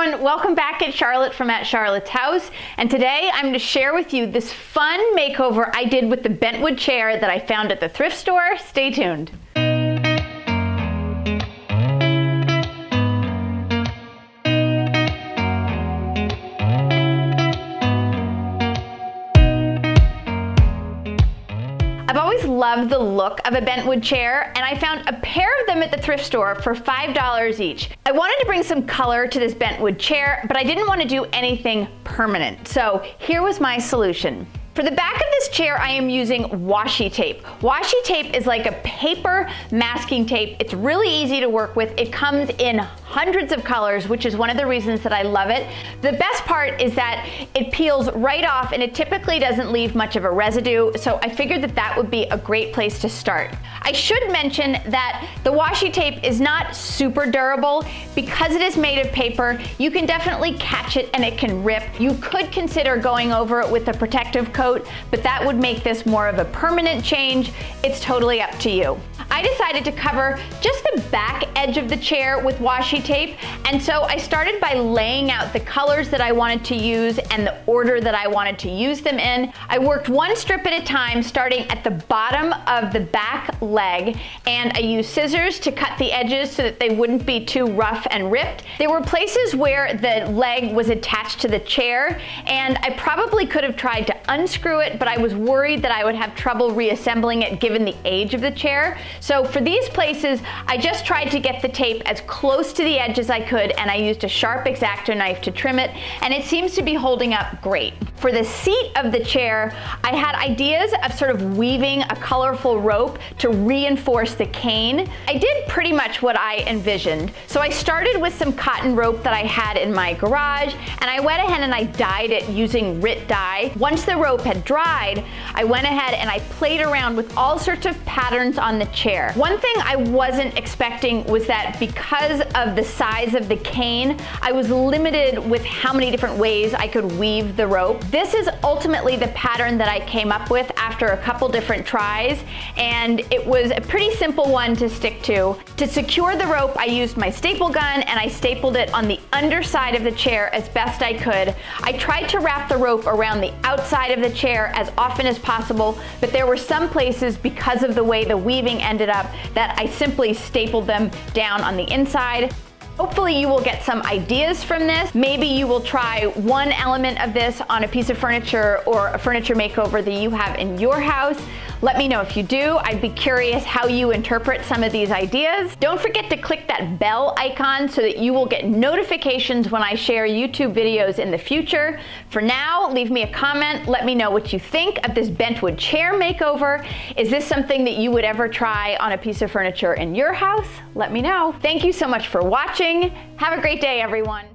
everyone, welcome back. It's Charlotte from At Charlotte's House, and today I'm going to share with you this fun makeover I did with the bentwood chair that I found at the thrift store. Stay tuned. I've always loved the look of a bentwood chair, and I found a pair of them at the thrift store for $5 each. I wanted to bring some color to this bentwood chair, but I didn't want to do anything permanent. So here was my solution. For the back of this chair, I am using washi tape. Washi tape is like a paper masking tape. It's really easy to work with. It comes in hundreds of colors, which is one of the reasons that I love it. The best part is that it peels right off and it typically doesn't leave much of a residue, so I figured that that would be a great place to start. I should mention that the washi tape is not super durable. Because it is made of paper, you can definitely catch it and it can rip. You could consider going over it with a protective coat, but that would make this more of a permanent change. It's totally up to you. I decided to cover just the back edge of the chair with washi tape, and so I started by laying out the colors that I wanted to use and the order that I wanted to use them in. I worked one strip at a time, starting at the bottom of the back leg, and I used scissors to cut the edges so that they wouldn't be too rough and ripped. There were places where the leg was attached to the chair, and I probably could have tried to unscrew it, but I was worried that I would have trouble reassembling it given the age of the chair. So for these places, I just tried to get the tape as close to the edge as I could, and I used a sharp X-Acto knife to trim it, and it seems to be holding up great. For the seat of the chair, I had ideas of sort of weaving a colorful rope to reinforce the cane. I did pretty much what I envisioned. So I started with some cotton rope that I had in my garage, and I went ahead and I dyed it using RIT dye. Once the rope had dried, I went ahead and I played around with all sorts of patterns on the chair. One thing I wasn't expecting was that because of the size of the cane, I was limited with how many different ways I could weave the rope. This is ultimately the pattern that I came up with after a couple different tries, and it was a pretty simple one to stick to. To secure the rope, I used my staple gun and I stapled it on the underside of the chair as best I could. I tried to wrap the rope around the outside of the chair as often as possible, but there were some places, because of the way the weaving ended up, that I simply stapled them down on the inside. Hopefully you will get some ideas from this. Maybe you will try one element of this on a piece of furniture or a furniture makeover that you have in your house. Let me know if you do. I'd be curious how you interpret some of these ideas. Don't forget to click that bell icon so that you will get notifications when I share YouTube videos in the future. For now, leave me a comment. Let me know what you think of this bentwood chair makeover. Is this something that you would ever try on a piece of furniture in your house? Let me know. Thank you so much for watching. Have a great day, everyone.